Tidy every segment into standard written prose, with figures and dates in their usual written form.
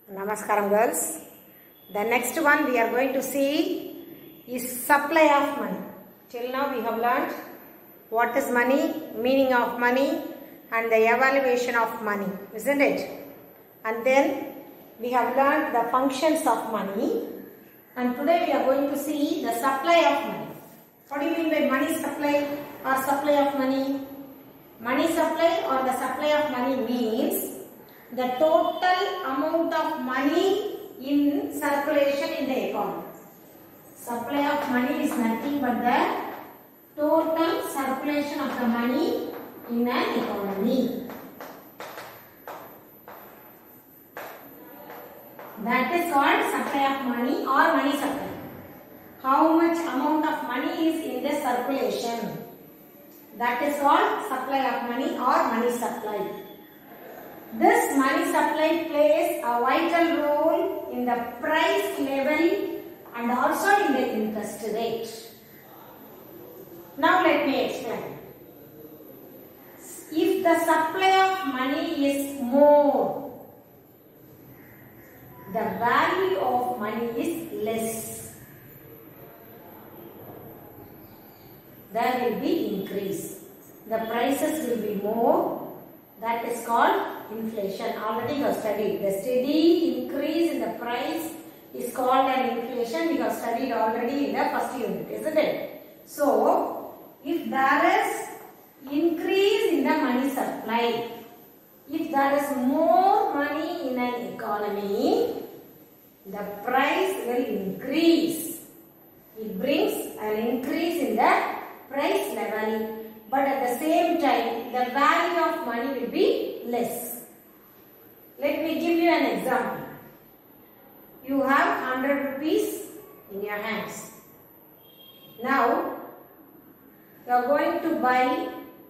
Namaskaram girls. The next one we are going to see is supply of money. Till now we have learned what is money, meaning of money and the evaluation of money, isn't it? And then we have learned the functions of money, and today we are going to see the supply of money. What do you mean by money supply or supply of money? Money supply or the supply of money means the total amount of money in circulation in the economy. Supply of money is nothing but the total circulation of the money in an economy. That is called supply of money or money supply. How much amount of money is in the circulation? That is called supply of money or money supply. This money supply plays a vital role in the price level and also in the interest rate. Now let me explain. If the supply of money is more, the value of money is less. There will be increase. The prices will be more. That is called inflation. Already you have studied. The steady increase in the price is called an inflation. We have studied already in the first unit, isn't it? So, if there is increase in the money supply, if there is more money in an economy, the price will increase. It brings an increase in the price level. But at the same time, the value of money will be less. Let me give you an example. You have 100 rupees in your hands. Now, you are going to buy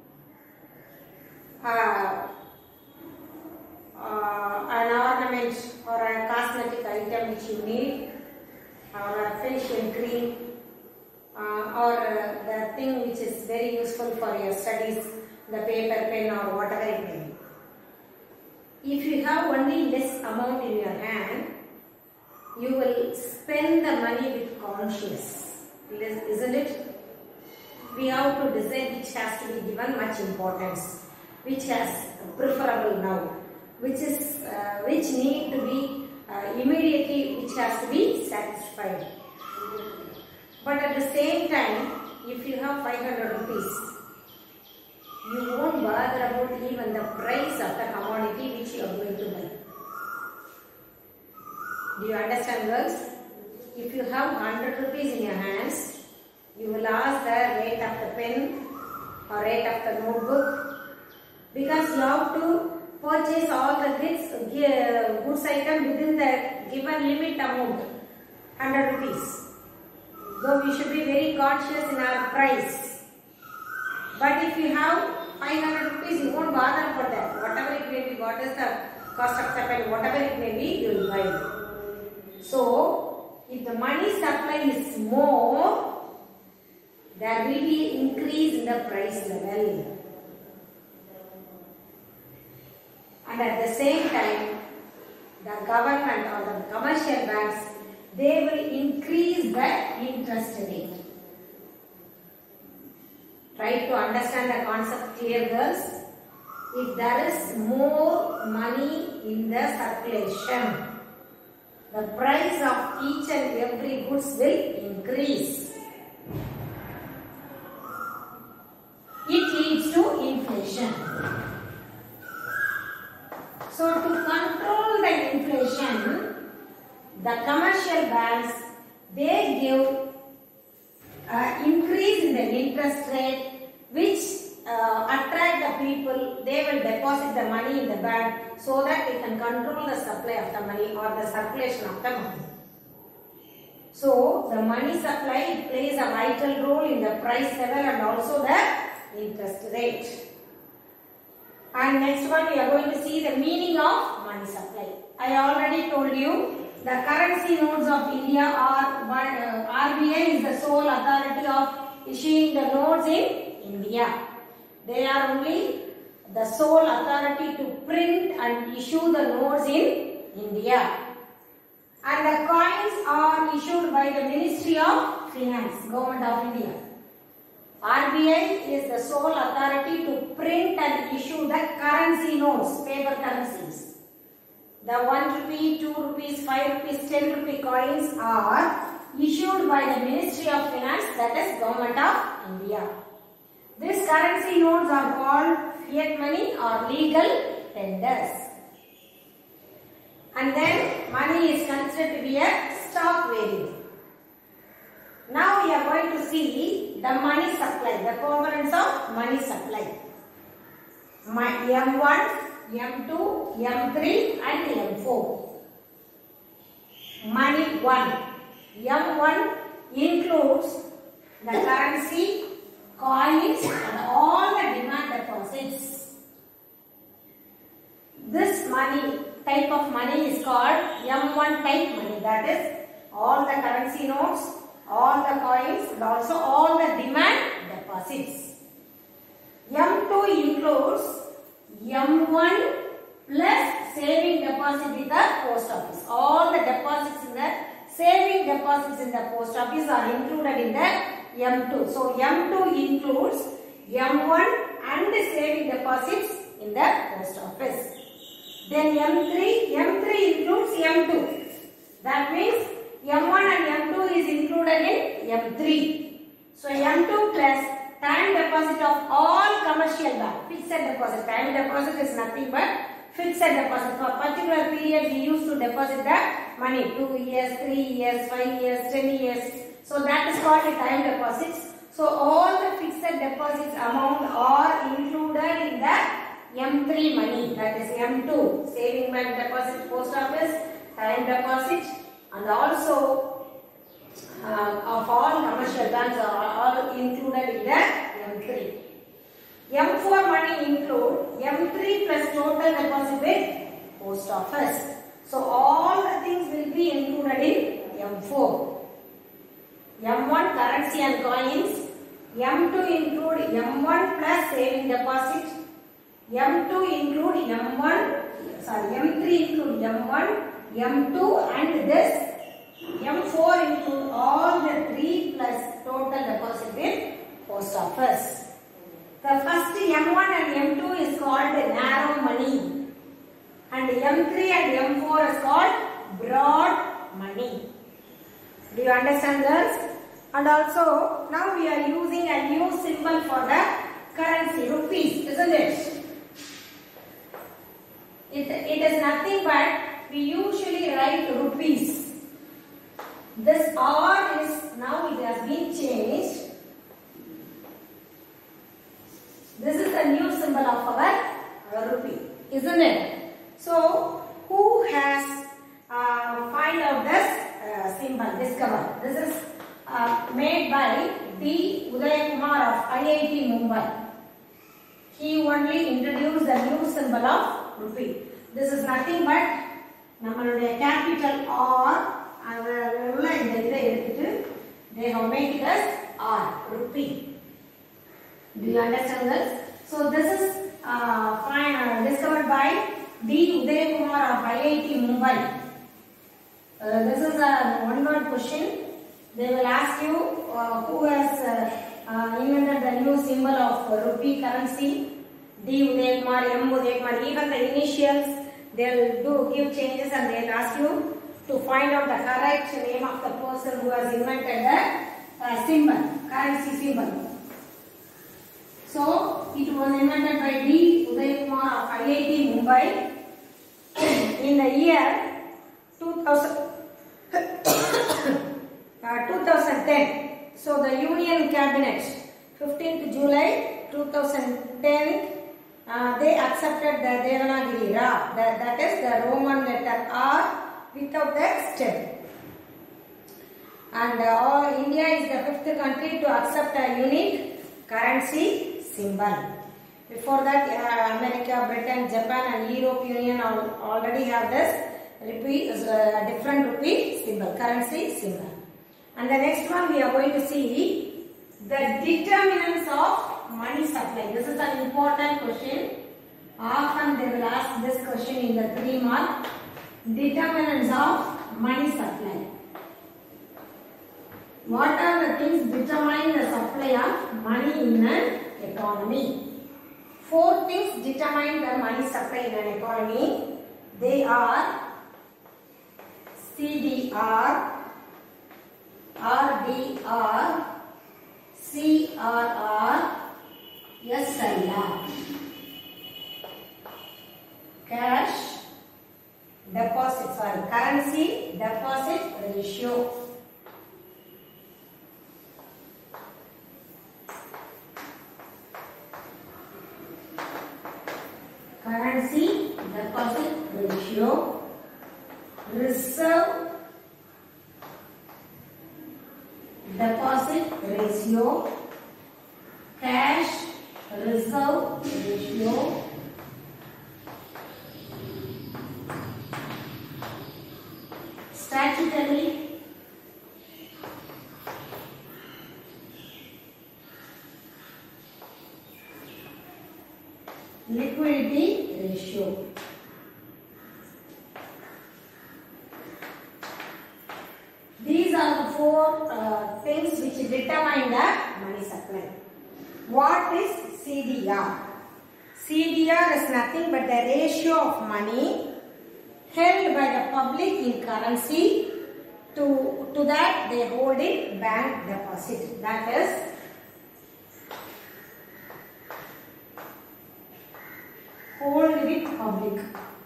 an ornament or a cosmetic item which you need, or a finishing cream, or the thing which is very useful for your studies, the paper, pen or whatever it may be. If you have only less amount in your hand, you will spend the money with conscience, isn't it? We have to decide which has to be given much importance, which has preferable now, which need to be immediately, which has to be satisfied. But at the same time, if you have 500 rupees, you won't bother about even the price of the commodity which you are going to buy. Do you understand, girls? If you have 100 rupees in your hands, you will ask the rate of the pen or rate of the notebook, because you have to purchase all the goods item within the given limit amount, 100 rupees. So we should be very conscious in our price. But if you have 500 rupees, you won't bother for that. Whatever it may be, what is the cost of the pen, whatever it may be, you will buy. So, if the money supply is more, there will be increase in the price level. And at the same time, the government or the commercial banks, they will increase the interest rate. Try to understand the concept clear, girls. If there is more money in the circulation, the price of each and every goods will increase. It leads to inflation. So to control the inflation, the commercial banks, they give increase in the interest rate, which attract the people. They will deposit the money in the bank so that they can control the supply of the money or the circulation of the money. So the money supply plays a vital role in the price level and also the interest rate. And next one, we are going to see the meaning of money supply. I already told you, the currency notes of India are RBI is the sole authority of issuing the notes in India. They are only the sole authority to print and issue the notes in India. And the coins are issued by the Ministry of Finance, Government of India. RBI is the sole authority to print and issue the currency notes, paper currencies. The 1 rupee, 2 rupees, 5 rupees, 10 rupee coins are issued by the Ministry of Finance, that is Government of India. These currency notes are called fiat money or legal tenders. And then money is considered to be a stock variable. Now we are going to see the money supply, the components of money supply. M1, M2, M3 and M4. Money 1. M1 includes the currency, coins and all the demand deposits. This money, type of money is called M1 type money. That is all the currency notes, all the coins and also all the demand deposits. M2 includes M1 plus saving deposit with the post office. All the deposits in the saving deposits in the post office are included in the M2. So M2 includes M1 and the saving deposits in the post office. Then M3 includes M2. That means M1 and M2 is included in M3. So M2 plus time deposit of all commercial bank, fixed deposit. Time deposit is nothing but fixed deposit. For a particular period we used to deposit the money, 2 years, 3 years, 5 years, 10 years. So that is called the time deposits. So all the fixed deposits amount are included in the M3 money. That is M2, saving bank deposit, post office, time deposit, and also of all commercial banks are all included in the M3. M4 money include M3 plus total deposit with post office. So all the things will be included in M4. M1 currency and coins. M2 include M1 plus saving deposit. M3 include M1, M2 and this. M4 include all the 3 plus total deposit with post office. The first M1 and M2 is called narrow money. And M3 and M4 is called broad money. Do you understand this? And also now we are using a new symbol for the currency, rupees, isn't it? It is nothing but we usually write rupees. This R is now it has been changed. This is the new symbol of our rupee, isn't it? So who has find out this symbol, discover? This is made by D. Udayakumar of IIT Mumbai. He only introduced the new symbol of rupee. This is nothing but நம்மளுடைய capital R they have made it as R, rupee. Do you understand this? So this is discovered by D. Udayakumar of IIT Mumbai. This is a one-word question. They will ask you who has invented the new symbol of rupee currency. D. Udayakumar, M. Udayakumar, even the initials they will give changes and they will ask you to find out the correct name of the person who has invented the symbol, currency symbol. So it was invented by D. Udayakumar of IIT Mumbai in the year 2010. So the Union Cabinet, 15th July 2010, they accepted the Devanagari Ra, that is the Roman letter R without the stem. And India is the 5th country to accept a unique currency symbol. Before that, America, Britain, Japan and European Union already have this rupee, different rupee symbol, currency symbol. And the next one we are going to see the determinants of money supply. This is an important question. Often they will ask this question in the 3 mark. Determinants of money supply. What are the things determine the supply of money in an economy? 4 things determine the money supply in an economy. They are CDR, RDR, CRR, SLR. Cash deposit, currency deposit ratio. Currency deposit ratio, reserve deposit ratio, cash reserve ratio, statutory liquidity ratio. These are the 4 things which determine the money supply. What is CDR? CDR is nothing but the ratio of money held by the public in currency to that they hold in bank deposit. That is hold with public.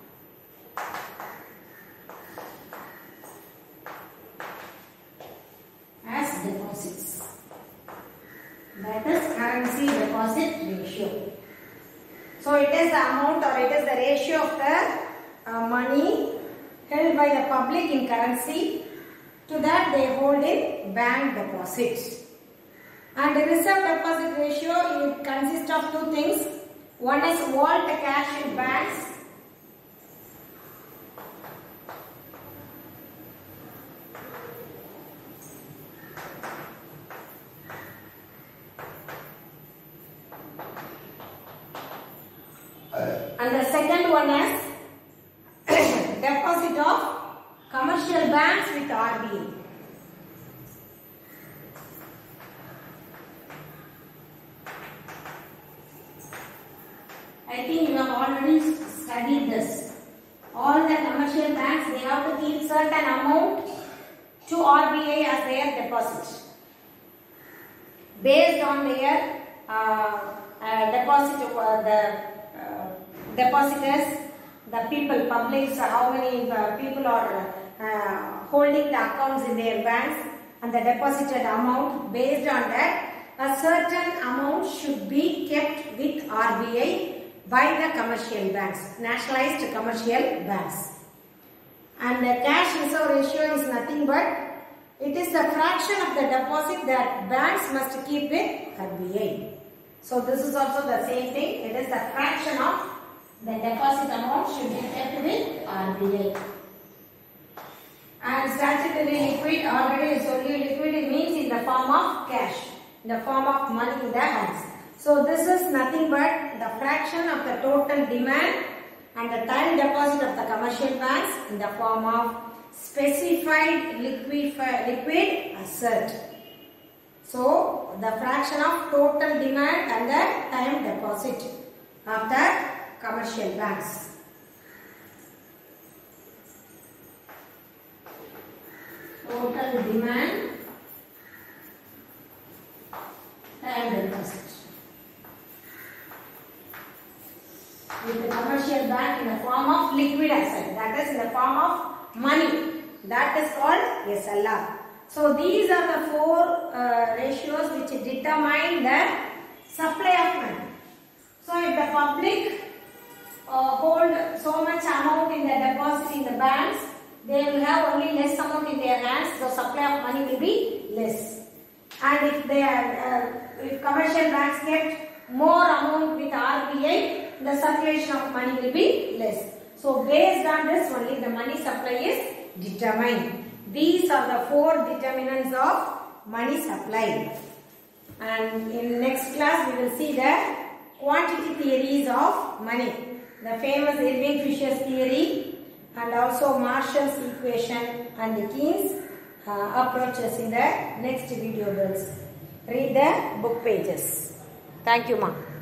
As deposits. That is currency deposit ratio. So it is the amount or it is the ratio of the money held by the public in currency to that they hold in bank deposits. And the reserve deposit ratio, it consists of 2 things. One is vault cash in banks. And the second one is deposit of commercial banks with RBI. I think you have already studied this. All the commercial banks, they have to keep certain amount to RBI as their deposit. Based on their deposit, depositors, the people, publics, how many people are holding the accounts in their banks and the deposited amount. Based on that, a certain amount should be kept with RBI by the commercial banks, nationalized commercial banks. And the cash reserve ratio is nothing but it is the fraction of the deposit that banks must keep with RBI. So this is also the same thing. It is the fraction of the deposit amount should be kept with RBI. And statutory liquid, already liquid means in the form of cash, in the form of money in the hands. So this is nothing but the fraction of the total demand and the time deposit of the commercial banks in the form of specified liquid asset. So the fraction of total demand and the time deposit of the commercial banks. Total demand, time deposit. With the commercial bank in the form of liquid asset, that is in the form of money, that is called SLR. So these are the 4 ratios which determine the supply of money. So if the public hold so much amount in the deposit in the banks, they will have only less amount in their hands, so supply of money will be less. And if they are, if commercial banks get more amount with RBI, the circulation of money will be less. So based on this only the money supply is determined. These are the 4 determinants of money supply. And in next class we will see the quantity theories of money. The famous Irving Fisher's theory, and also Marshall's equation and Keynes approaches in the next video girls. Read the book pages. Thank you, ma.